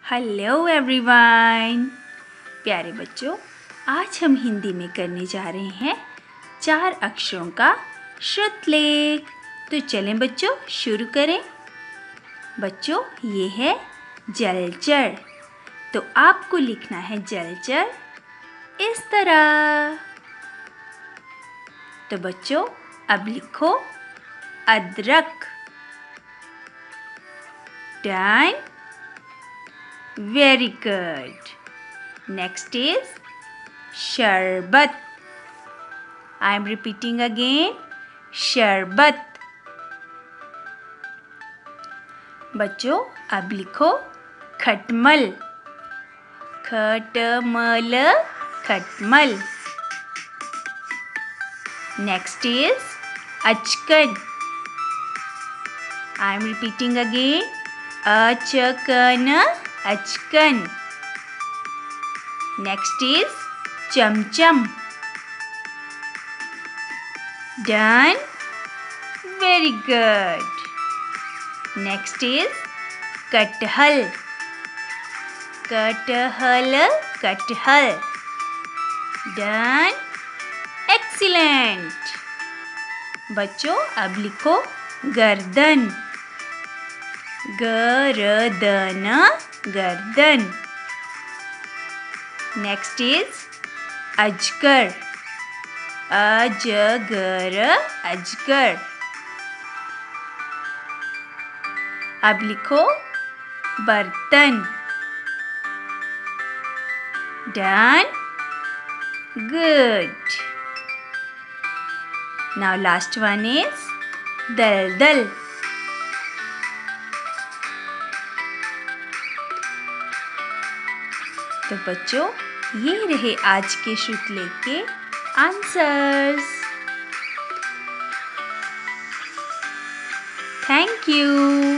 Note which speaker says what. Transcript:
Speaker 1: Hello everyone. प्यारे बच्चों, आज हम हिंदी में करने जा रहे हैं 4 अक्षरों का श्रुतलेख। तो चलें बच्चों, शुरू करें। बच्चों, ये है जलचर। तो आपको लिखना है जलचर इस तरह। तो बच्चों, अब लिखो अदरक। Done. Very good. Next is शरबत. I am repeating again. शरबत. बच्चों, अब लिखो खटमल. खटमल, खटमल. Next is achkan. I am repeating again. Achkan, achkan. Next is chamcham. Done. Very good. Next is कटहल. कटहल, कटहल. Done. Excellent. बच्चों, अब लिखो गर्दन. गरदन, गर्दन. नेक्स्ट इज अजगर. अजगर, अजगर. अब लिखो बर्तन. Done. Good. Now last one is दलदल. तो बच्चों, ये रहे आज के श्रुतलेख के आंसर्स। Thank you.